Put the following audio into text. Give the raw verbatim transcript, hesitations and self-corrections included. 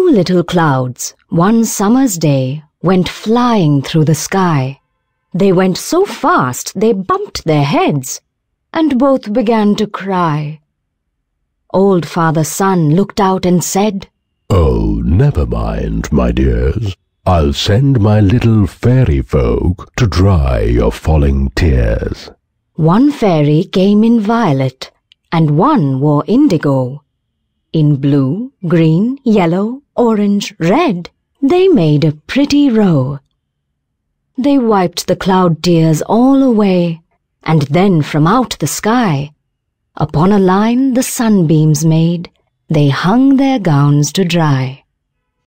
Two little clouds, one summer's day, went flying through the sky. They went so fast they bumped their heads, and both began to cry. Old Father Sun looked out and said, "Oh, never mind, my dears. I'll send my little fairy folk to dry your falling tears." One fairy came in violet, and one wore indigo. In blue, green, yellow, orange, red, they made a pretty row. They wiped the cloud tears all away, and then from out the sky, upon a line the sunbeams made, they hung their gowns to dry.